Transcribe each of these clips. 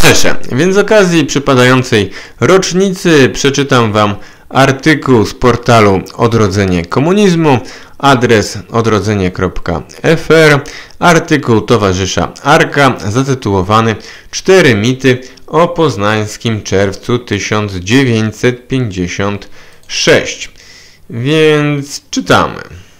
towarzysze, więc z okazji przypadającej rocznicy przeczytam Wam artykuł z portalu Odrodzenie Komunizmu, adres odrodzenie.fr, artykuł towarzysza Arka zatytułowany 4 mity o poznańskim czerwcu 1956. Więc czytamy.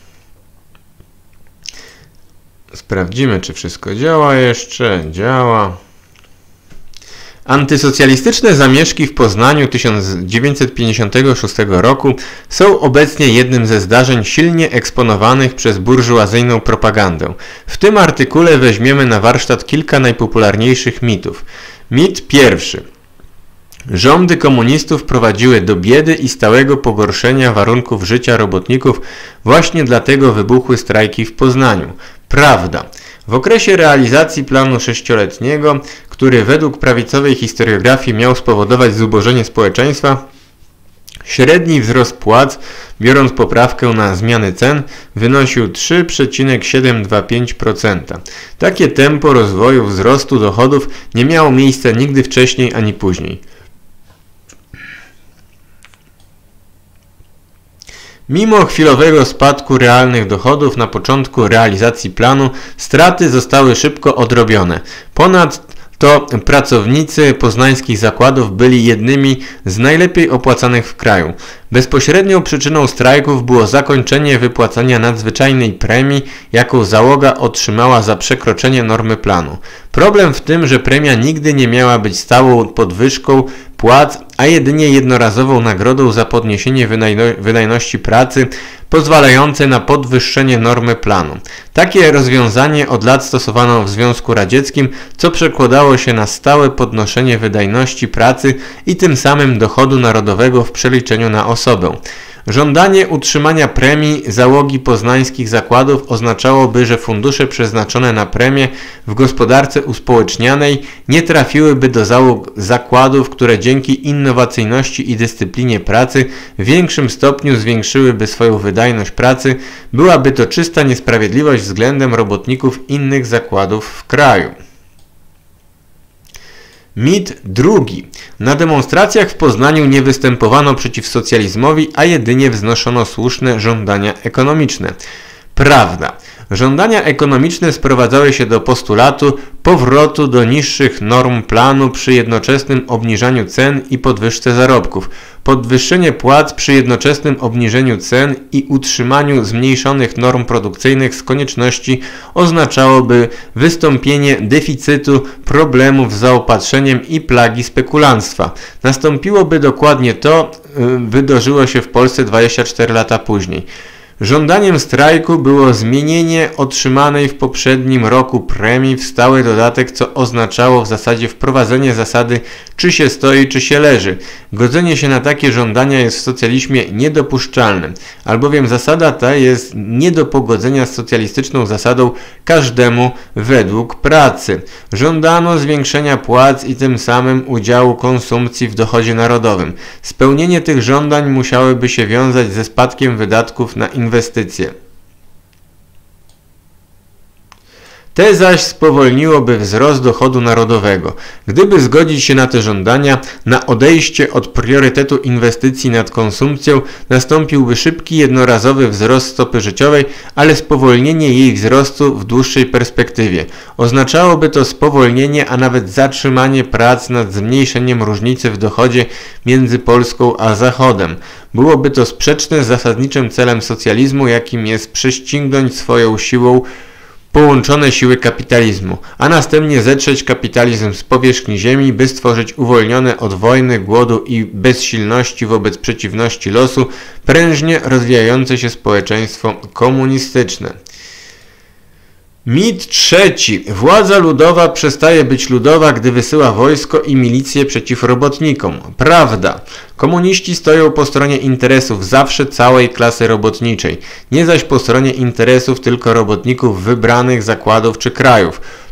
Sprawdzimy, czy wszystko działa jeszcze. Działa. Antysocjalistyczne zamieszki w Poznaniu 1956 roku są obecnie jednym ze zdarzeń silnie eksponowanych przez burżuazyjną propagandę. W tym artykule weźmiemy na warsztat kilka najpopularniejszych mitów. Mit pierwszy. Rządy komunistów prowadziły do biedy i stałego pogorszenia warunków życia robotników, właśnie dlatego wybuchły strajki w Poznaniu. Prawda. W okresie realizacji planu sześcioletniego, który według prawicowej historiografii miał spowodować zubożenie społeczeństwa, średni wzrost płac, biorąc poprawkę na zmiany cen, wynosił 3,725%. Takie tempo rozwoju wzrostu dochodów nie miało miejsca nigdy wcześniej ani później. Mimo chwilowego spadku realnych dochodów na początku realizacji planu, straty zostały szybko odrobione. Ponadto pracownicy poznańskich zakładów byli jednymi z najlepiej opłacanych w kraju. Bezpośrednią przyczyną strajków było zakończenie wypłacania nadzwyczajnej premii, jaką załoga otrzymała za przekroczenie normy planu. Problem w tym, że premia nigdy nie miała być stałą podwyżką płac, a jedynie jednorazową nagrodą za podniesienie wydajności pracy, pozwalające na podwyższenie normy planu. Takie rozwiązanie od lat stosowano w Związku Radzieckim, co przekładało się na stałe podnoszenie wydajności pracy i tym samym dochodu narodowego w przeliczeniu na osobę. Żądanie utrzymania premii załogi poznańskich zakładów oznaczałoby, że fundusze przeznaczone na premię w gospodarce uspołecznianej nie trafiłyby do załóg zakładów, które dzięki innowacyjności i dyscyplinie pracy w większym stopniu zwiększyłyby swoją wydajność pracy. Byłaby to czysta niesprawiedliwość względem robotników innych zakładów w kraju. Mit drugi. Na demonstracjach w Poznaniu nie występowano przeciw socjalizmowi, a jedynie wznoszono słuszne żądania ekonomiczne. Prawda. Żądania ekonomiczne sprowadzały się do postulatu powrotu do niższych norm planu przy jednoczesnym obniżaniu cen i podwyżce zarobków. Podwyższenie płac przy jednoczesnym obniżeniu cen i utrzymaniu zmniejszonych norm produkcyjnych z konieczności oznaczałoby wystąpienie deficytu, problemów z zaopatrzeniem i plagi spekulanstwa. Nastąpiłoby dokładnie to, wydarzyło się w Polsce 24 lata później. Żądaniem strajku było zmienienie otrzymanej w poprzednim roku premii w stały dodatek, co oznaczało w zasadzie wprowadzenie zasady czy się stoi, czy się leży. Godzenie się na takie żądania jest w socjalizmie niedopuszczalne, albowiem zasada ta jest nie do pogodzenia z socjalistyczną zasadą każdemu według pracy. Żądano zwiększenia płac i tym samym udziału konsumpcji w dochodzie narodowym. Spełnienie tych żądań musiałoby się wiązać ze spadkiem wydatków na inwestycje. Te zaś spowolniłoby wzrost dochodu narodowego. Gdyby zgodzić się na te żądania, na odejście od priorytetu inwestycji nad konsumpcją, nastąpiłby szybki, jednorazowy wzrost stopy życiowej, ale spowolnienie jej wzrostu w dłuższej perspektywie. Oznaczałoby to spowolnienie, a nawet zatrzymanie prac nad zmniejszeniem różnicy w dochodzie między Polską a Zachodem. Byłoby to sprzeczne z zasadniczym celem socjalizmu, jakim jest prześcignąć swoją siłą połączone siły kapitalizmu, a następnie zetrzeć kapitalizm z powierzchni ziemi, by stworzyć uwolnione od wojny, głodu i bezsilności wobec przeciwności losu, prężnie rozwijające się społeczeństwo komunistyczne. Mit trzeci. Władza ludowa przestaje być ludowa, gdy wysyła wojsko i milicję przeciw robotnikom. Prawda. Komuniści stoją po stronie interesów zawsze całej klasy robotniczej, nie zaś po stronie interesów tylko robotników wybranych zakładów czy krajów.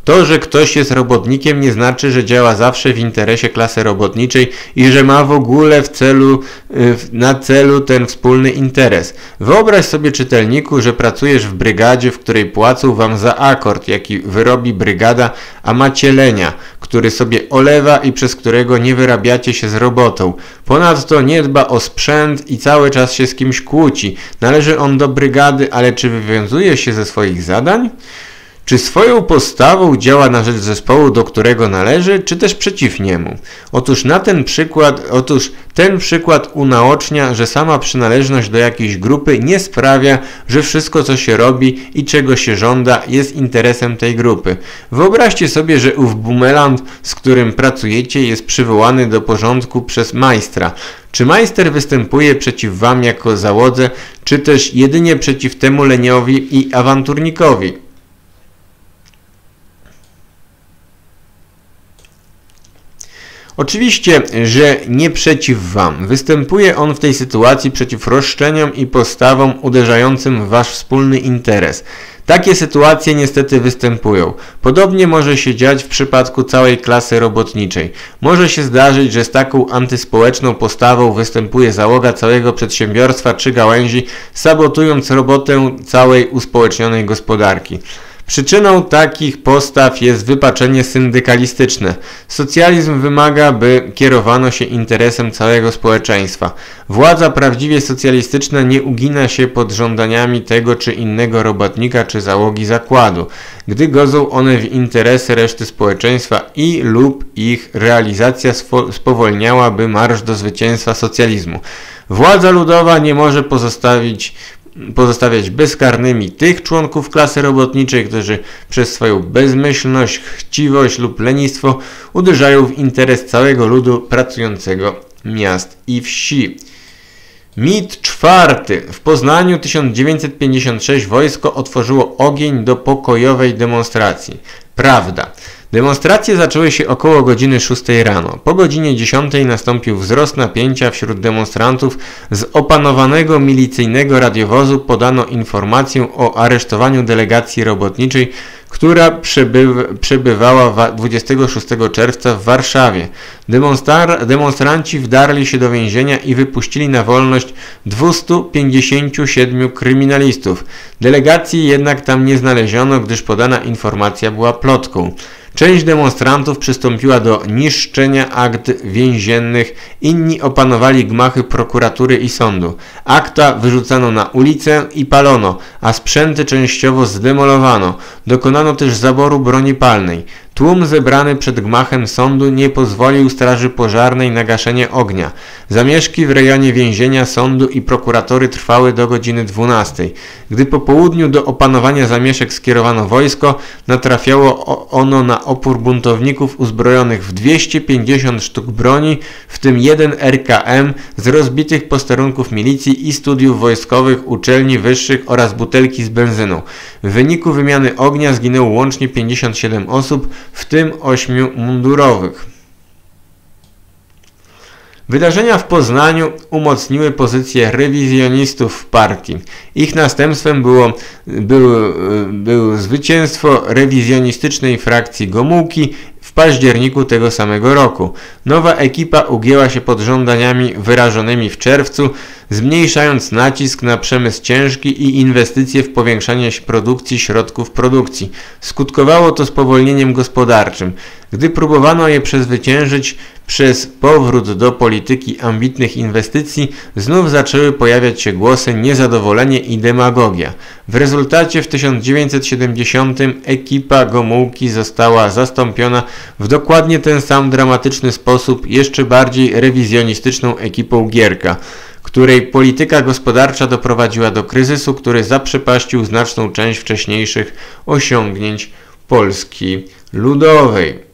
To, że ktoś jest robotnikiem, nie znaczy, że działa zawsze w interesie klasy robotniczej i że ma w ogóle na celu ten wspólny interes. Wyobraź sobie, czytelniku, że pracujesz w brygadzie, w której płacą wam za akord, jaki wyrobi brygada, a macie lenia, który sobie olewa i przez którego nie wyrabiacie się z robotą. Ponadto nie dba o sprzęt i cały czas się z kimś kłóci. Należy on do brygady, ale czy wywiązuje się ze swoich zadań? Czy swoją postawą działa na rzecz zespołu, do którego należy, czy też przeciw niemu? Otóż ten przykład unaocznia, że sama przynależność do jakiejś grupy nie sprawia, że wszystko, co się robi i czego się żąda, jest interesem tej grupy. Wyobraźcie sobie, że ów bumeland, z którym pracujecie, jest przywołany do porządku przez majstra. Czy majster występuje przeciw wam jako załodze, czy też jedynie przeciw temu leniowi i awanturnikowi? Oczywiście, że nie przeciw wam. Występuje on w tej sytuacji przeciw roszczeniom i postawom uderzającym w wasz wspólny interes. Takie sytuacje niestety występują. Podobnie może się dziać w przypadku całej klasy robotniczej. Może się zdarzyć, że z taką antyspołeczną postawą występuje załoga całego przedsiębiorstwa czy gałęzi, sabotując robotę całej uspołecznionej gospodarki. Przyczyną takich postaw jest wypaczenie syndykalistyczne. Socjalizm wymaga, by kierowano się interesem całego społeczeństwa. Władza prawdziwie socjalistyczna nie ugina się pod żądaniami tego czy innego robotnika czy załogi zakładu, gdy godzą one w interesy reszty społeczeństwa i lub ich realizacja spowolniałaby marsz do zwycięstwa socjalizmu. Władza ludowa nie może pozostawiać bezkarnymi tych członków klasy robotniczej, którzy przez swoją bezmyślność, chciwość lub lenistwo uderzają w interes całego ludu pracującego miast i wsi. Mit czwarty. W Poznaniu 1956 wojsko otworzyło ogień do pokojowej demonstracji. Prawda. Demonstracje zaczęły się około godziny 6 rano. Po godzinie 10 nastąpił wzrost napięcia wśród demonstrantów. Z opanowanego milicyjnego radiowozu podano informację o aresztowaniu delegacji robotniczej, która przebywała 26 czerwca w Warszawie. Demonstranci wdarli się do więzienia i wypuścili na wolność 257 kryminalistów. Delegacji jednak tam nie znaleziono, gdyż podana informacja była plotką. Część demonstrantów przystąpiła do niszczenia akt więziennych, inni opanowali gmachy prokuratury i sądu. Akta wyrzucano na ulicę i palono, a sprzęty częściowo zdemolowano. Dokonano też zaboru broni palnej. Tłum zebrany przed gmachem sądu nie pozwolił straży pożarnej na gaszenie ognia. Zamieszki w rejonie więzienia, sądu i prokuratury trwały do godziny 12. Gdy po południu do opanowania zamieszek skierowano wojsko, natrafiało ono na opór buntowników uzbrojonych w 250 sztuk broni, w tym 1 RKM z rozbitych posterunków milicji i studiów wojskowych, uczelni wyższych oraz butelki z benzyną. W wyniku wymiany ognia zginęło łącznie 57 osób, w tym 8 mundurowych. Wydarzenia w Poznaniu umocniły pozycję rewizjonistów w partii. Ich następstwem było zwycięstwo rewizjonistycznej frakcji Gomułki w październiku tego samego roku. Nowa ekipa ugięła się pod żądaniami wyrażonymi w czerwcu, zmniejszając nacisk na przemysł ciężki i inwestycje w powiększanie produkcji środków produkcji. Skutkowało to spowolnieniem gospodarczym. Gdy próbowano je przezwyciężyć przez powrót do polityki ambitnych inwestycji, znów zaczęły pojawiać się głosy niezadowolenie i demagogia. W rezultacie w 1970 ekipa Gomułki została zastąpiona w dokładnie ten sam dramatyczny sposób jeszcze bardziej rewizjonistyczną ekipą Gierka, której polityka gospodarcza doprowadziła do kryzysu, który zaprzepaścił znaczną część wcześniejszych osiągnięć Polski Ludowej.